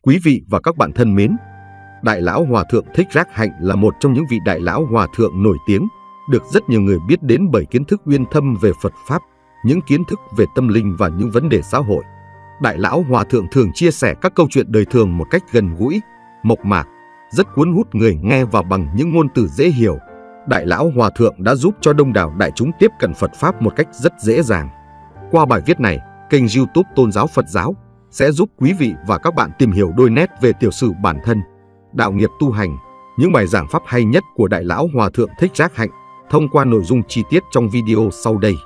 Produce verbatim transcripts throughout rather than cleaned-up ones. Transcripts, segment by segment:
Quý vị và các bạn thân mến, Đại Lão Hòa Thượng Thích Giác Hạnh là một trong những vị Đại Lão Hòa Thượng nổi tiếng, được rất nhiều người biết đến bởi kiến thức uyên thâm về Phật Pháp, những kiến thức về tâm linh và những vấn đề xã hội. Đại Lão Hòa Thượng thường chia sẻ các câu chuyện đời thường một cách gần gũi, mộc mạc, rất cuốn hút người nghe và bằng những ngôn từ dễ hiểu. Đại Lão Hòa Thượng đã giúp cho đông đảo đại chúng tiếp cận Phật Pháp một cách rất dễ dàng. Qua bài viết này, kênh YouTube Tôn giáo Phật giáo sẽ giúp quý vị và các bạn tìm hiểu đôi nét về tiểu sử bản thân, đạo nghiệp tu hành, những bài giảng pháp hay nhất của Đại Lão Hòa Thượng Thích Giác Hạnh thông qua nội dung chi tiết trong video sau đây.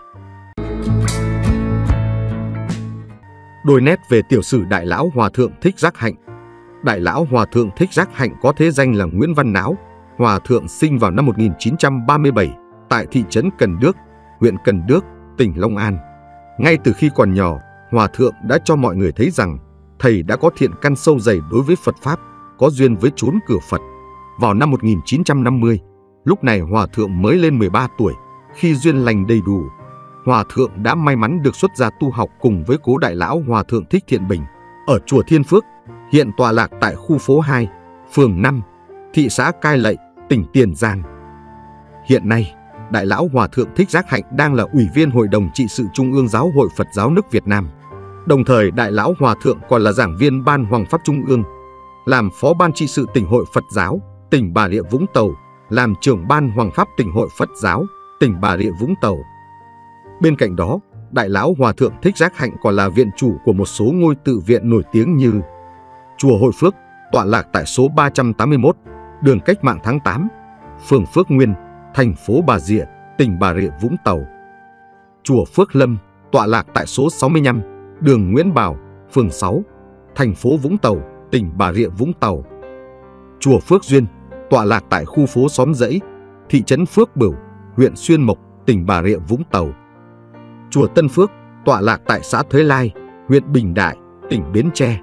Đôi nét về tiểu sử Đại Lão Hòa Thượng Thích Giác Hạnh. Đại Lão Hòa Thượng Thích Giác Hạnh có thế danh là Nguyễn Văn Náo. Hòa Thượng sinh vào năm một nghìn chín trăm ba mươi bảy tại thị trấn Cần Đước, huyện Cần Đước, tỉnh Long An. Ngay từ khi còn nhỏ, Hòa Thượng đã cho mọi người thấy rằng thầy đã có thiện căn sâu dày đối với Phật Pháp, có duyên với chốn cửa Phật. Vào năm một nghìn chín trăm năm mươi, lúc này Hòa Thượng mới lên mười ba tuổi, khi duyên lành đầy đủ, Hòa Thượng đã may mắn được xuất gia tu học cùng với cố Đại Lão Hòa Thượng Thích Thiện Bình ở chùa Thiên Phước, hiện tọa lạc tại khu phố hai, phường năm, thị xã Cai Lậy, tỉnh Tiền Giang. Hiện nay, Đại Lão Hòa Thượng Thích Giác Hạnh đang là Ủy viên Hội đồng Trị sự Trung ương Giáo hội Phật giáo nước Việt Nam. Đồng thời, Đại Lão Hòa Thượng còn là giảng viên Ban Hoằng Pháp Trung ương, làm Phó Ban Trị sự Tỉnh Hội Phật giáo, tỉnh Bà Rịa Vũng Tàu, làm trưởng Ban Hoằng Pháp Tỉnh Hội Phật giáo, tỉnh Bà Rịa Vũng Tàu. Bên cạnh đó, Đại Lão Hòa Thượng Thích Giác Hạnh còn là viện chủ của một số ngôi tự viện nổi tiếng như Chùa Hội Phước, tọa lạc tại số ba trăm tám mươi mốt, đường Cách Mạng tháng tám, phường Phước Nguyên, thành phố Bà Rịa, tỉnh Bà Rịa Vũng Tàu. Chùa Phước Lâm, tọa lạc tại số sáu mươi lăm, đường Nguyễn Bảo, phường sáu, thành phố Vũng Tàu, tỉnh Bà Rịa Vũng Tàu. Chùa Phước Duyên, tọa lạc tại khu phố Xóm Dãy, thị trấn Phước Bửu, huyện Xuyên Mộc, tỉnh Bà Rịa Vũng Tàu. Chùa Tân Phước, tọa lạc tại xã Thới Lai, huyện Bình Đại, tỉnh Bến Tre.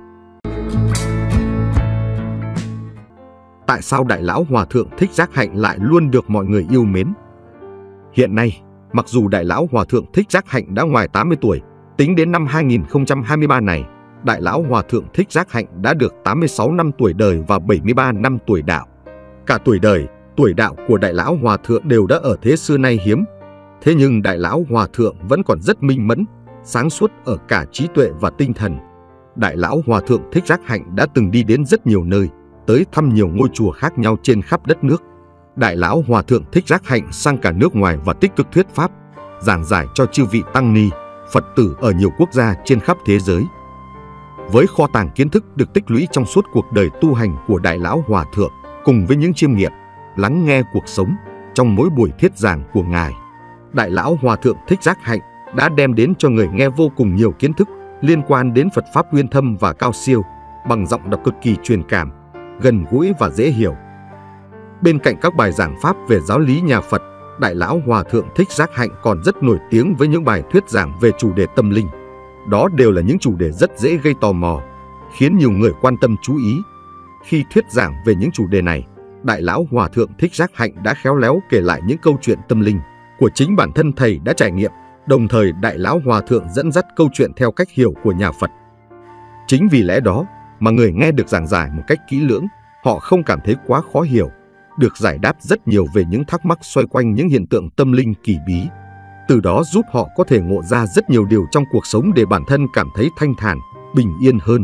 Tại sao Đại Lão Hòa Thượng Thích Giác Hạnh lại luôn được mọi người yêu mến? Hiện nay, mặc dù Đại Lão Hòa Thượng Thích Giác Hạnh đã ngoài tám mươi tuổi, tính đến năm hai nghìn không trăm hai mươi ba này, Đại Lão Hòa Thượng Thích Giác Hạnh đã được tám mươi sáu năm tuổi đời và bảy mươi ba năm tuổi đạo. Cả tuổi đời, tuổi đạo của Đại Lão Hòa Thượng đều đã ở thế xưa nay hiếm. Thế nhưng Đại Lão Hòa Thượng vẫn còn rất minh mẫn, sáng suốt ở cả trí tuệ và tinh thần. Đại Lão Hòa Thượng Thích Giác Hạnh đã từng đi đến rất nhiều nơi, tới thăm nhiều ngôi chùa khác nhau trên khắp đất nước. Đại Lão Hòa Thượng Thích Giác Hạnh sang cả nước ngoài và tích cực thuyết pháp, giảng giải cho chư vị tăng ni, Phật tử ở nhiều quốc gia trên khắp thế giới. Với kho tàng kiến thức được tích lũy trong suốt cuộc đời tu hành của Đại Lão Hòa Thượng, cùng với những chiêm nghiệm, lắng nghe cuộc sống trong mỗi buổi thuyết giảng của Ngài, Đại Lão Hòa Thượng Thích Giác Hạnh đã đem đến cho người nghe vô cùng nhiều kiến thức liên quan đến Phật Pháp uyên thâm và cao siêu, bằng giọng đọc cực kỳ truyền cảm, gần gũi và dễ hiểu. Bên cạnh các bài giảng pháp về giáo lý nhà Phật, Đại Lão Hòa Thượng Thích Giác Hạnh còn rất nổi tiếng với những bài thuyết giảng về chủ đề tâm linh. Đó đều là những chủ đề rất dễ gây tò mò, khiến nhiều người quan tâm chú ý. Khi thuyết giảng về những chủ đề này, Đại Lão Hòa Thượng Thích Giác Hạnh đã khéo léo kể lại những câu chuyện tâm linh của chính bản thân thầy đã trải nghiệm, đồng thời Đại Lão Hòa Thượng dẫn dắt câu chuyện theo cách hiểu của nhà Phật. Chính vì lẽ đó mà người nghe được giảng giải một cách kỹ lưỡng, họ không cảm thấy quá khó hiểu, được giải đáp rất nhiều về những thắc mắc xoay quanh những hiện tượng tâm linh kỳ bí. Từ đó giúp họ có thể ngộ ra rất nhiều điều trong cuộc sống để bản thân cảm thấy thanh thản, bình yên hơn.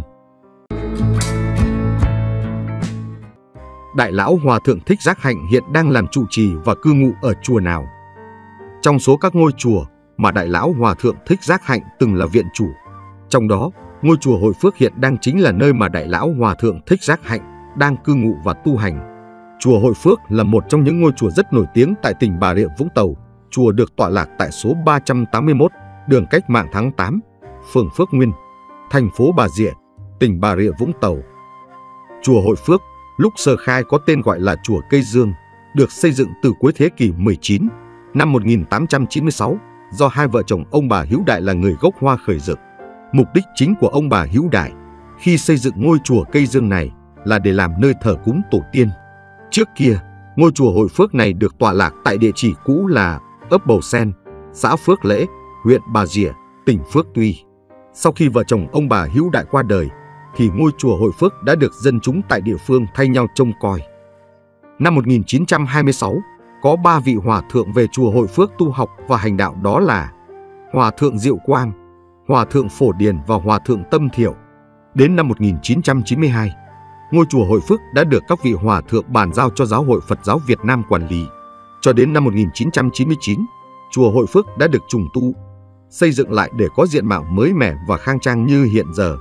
Đại Lão Hòa Thượng Thích Giác Hạnh hiện đang làm trụ trì và cư ngụ ở chùa nào? Trong số các ngôi chùa mà Đại Lão Hòa Thượng Thích Giác Hạnh từng là viện chủ, trong đó, ngôi chùa Hội Phước hiện đang chính là nơi mà Đại Lão Hòa Thượng Thích Giác Hạnh đang cư ngụ và tu hành. Chùa Hội Phước là một trong những ngôi chùa rất nổi tiếng tại tỉnh Bà Rịa Vũng Tàu. Chùa được tọa lạc tại số ba trăm tám mươi mốt, đường Cách Mạng tháng tám, phường Phước Nguyên, thành phố Bà Rịa, tỉnh Bà Rịa Vũng Tàu. Chùa Hội Phước lúc sơ khai có tên gọi là Chùa Cây Dương, được xây dựng từ cuối thế kỷ mười chín, năm một nghìn tám trăm chín mươi sáu, do hai vợ chồng ông bà Hữu Đại là người gốc Hoa khởi dựng. Mục đích chính của ông bà Hữu Đại khi xây dựng ngôi chùa Cây Dương này là để làm nơi thờ cúng tổ tiên. Trước kia, ngôi chùa Hội Phước này được tọa lạc tại địa chỉ cũ là ấp Bầu Sen, xã Phước Lễ, huyện Bà Rịa, tỉnh Phước Tuy. Sau khi vợ chồng ông bà Hữu Đại qua đời, thì ngôi chùa Hội Phước đã được dân chúng tại địa phương thay nhau trông coi. Năm một nghìn chín trăm hai mươi sáu, có ba vị hòa thượng về chùa Hội Phước tu học và hành đạo, đó là Hòa thượng Diệu Quang, Hòa thượng Phổ Điền và Hòa thượng Tâm Thiểu. Đến năm một nghìn chín trăm chín mươi hai, ngôi chùa Hội Phước đã được các vị hòa thượng bàn giao cho Giáo hội Phật giáo Việt Nam quản lý. Cho đến năm một nghìn chín trăm chín mươi chín, chùa Hội Phước đã được trùng tu, xây dựng lại để có diện mạo mới mẻ và khang trang như hiện giờ.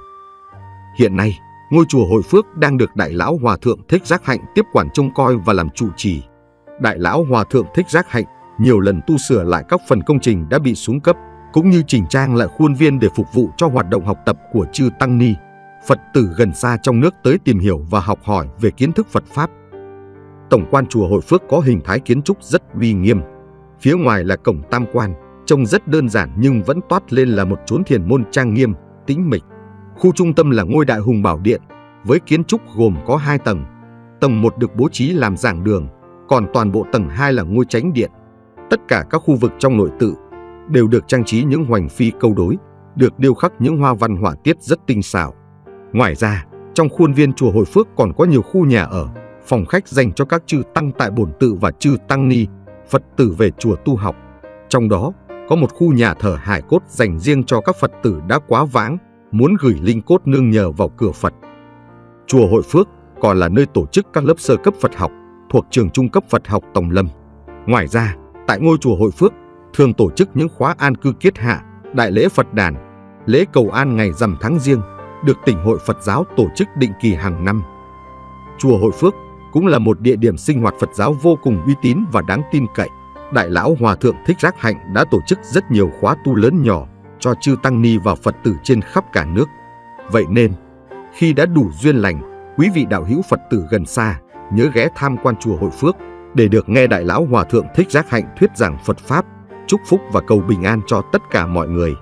Hiện nay, ngôi chùa Hội Phước đang được Đại lão Hòa thượng Thích Giác Hạnh tiếp quản trông coi và làm trụ trì. Đại lão Hòa thượng Thích Giác Hạnh nhiều lần tu sửa lại các phần công trình đã bị xuống cấp, cũng như chỉnh trang lại khuôn viên để phục vụ cho hoạt động học tập của chư tăng ni, Phật tử gần xa trong nước tới tìm hiểu và học hỏi về kiến thức Phật Pháp. Tổng quan chùa Hội Phước có hình thái kiến trúc rất uy nghiêm. Phía ngoài là cổng tam quan, trông rất đơn giản nhưng vẫn toát lên là một chốn thiền môn trang nghiêm, tĩnh mịch. Khu trung tâm là ngôi Đại Hùng Bảo Điện, với kiến trúc gồm có hai tầng. Tầng một được bố trí làm giảng đường, còn toàn bộ tầng hai là ngôi chánh điện. Tất cả các khu vực trong nội tự đều được trang trí những hoành phi câu đối, được điêu khắc những hoa văn họa tiết rất tinh xảo. Ngoài ra, trong khuôn viên chùa Hội Phước còn có nhiều khu nhà ở, phòng khách dành cho các chư tăng tại bổn tự và chư tăng ni, Phật tử về chùa tu học. Trong đó, có một khu nhà thờ hài cốt dành riêng cho các Phật tử đã quá vãng, muốn gửi linh cốt nương nhờ vào cửa Phật. Chùa Hội Phước còn là nơi tổ chức các lớp sơ cấp Phật học thuộc trường trung cấp Phật học Tòng Lâm. Ngoài ra, tại ngôi chùa Hội Phước thường tổ chức những khóa an cư kiết hạ, đại lễ Phật đàn, lễ cầu an ngày rằm tháng Giêng, được Tỉnh hội Phật giáo tổ chức định kỳ hàng năm. Chùa Hội Phước cũng là một địa điểm sinh hoạt Phật giáo vô cùng uy tín và đáng tin cậy. Đại lão Hòa thượng Thích Giác Hạnh đã tổ chức rất nhiều khóa tu lớn nhỏ cho chư tăng ni và Phật tử trên khắp cả nước. Vậy nên, khi đã đủ duyên lành, quý vị đạo hữu Phật tử gần xa nhớ ghé tham quan chùa Hội Phước để được nghe Đại lão Hòa thượng Thích Giác Hạnh thuyết giảng Phật Pháp, chúc phúc và cầu bình an cho tất cả mọi người.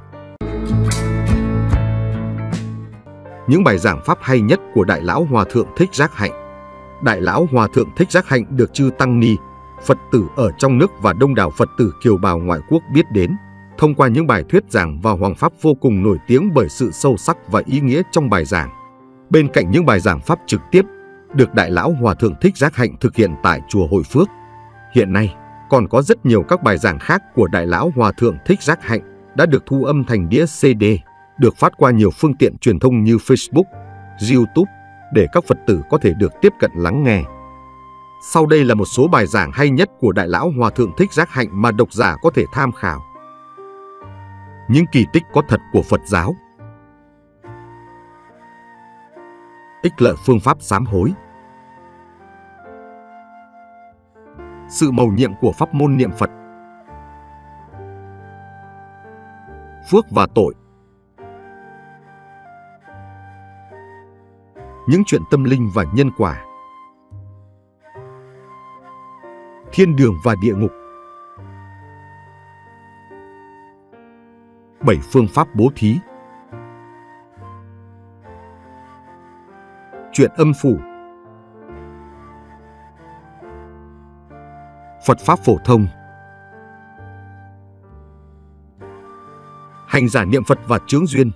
Những bài giảng Pháp hay nhất của Đại lão Hòa thượng Thích Giác Hạnh. Đại lão Hòa thượng Thích Giác Hạnh được chư tăng ni, Phật tử ở trong nước và đông đảo Phật tử kiều bào ngoại quốc biết đến thông qua những bài thuyết giảng và hoằng pháp vô cùng nổi tiếng bởi sự sâu sắc và ý nghĩa trong bài giảng. Bên cạnh những bài giảng Pháp trực tiếp được Đại lão Hòa thượng Thích Giác Hạnh thực hiện tại chùa Hội Phước, hiện nay còn có rất nhiều các bài giảng khác của Đại lão Hòa thượng Thích Giác Hạnh đã được thu âm thành đĩa xê đê, được phát qua nhiều phương tiện truyền thông như Facebook, YouTube để các Phật tử có thể được tiếp cận lắng nghe. Sau đây là một số bài giảng hay nhất của Đại lão Hòa thượng Thích Giác Hạnh mà độc giả có thể tham khảo. Những kỳ tích có thật của Phật giáo. Ích lợi phương pháp sám hối. Sự mầu nhiệm của pháp môn niệm Phật. Phước và tội. Những chuyện tâm linh và nhân quả. Thiên đường và địa ngục. Bảy phương pháp bố thí. Chuyện âm phủ. Phật pháp phổ thông. Hành giả niệm Phật và chướng duyên.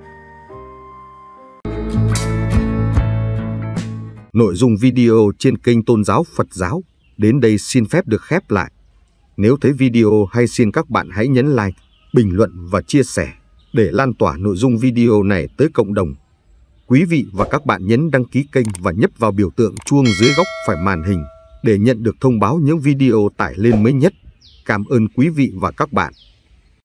Nội dung video trên kênh Tôn giáo Phật giáo đến đây xin phép được khép lại. Nếu thấy video hay, xin các bạn hãy nhấn like, bình luận và chia sẻ để lan tỏa nội dung video này tới cộng đồng. Quý vị và các bạn nhấn đăng ký kênh và nhấp vào biểu tượng chuông dưới góc phải màn hình để nhận được thông báo những video tải lên mới nhất. Cảm ơn quý vị và các bạn.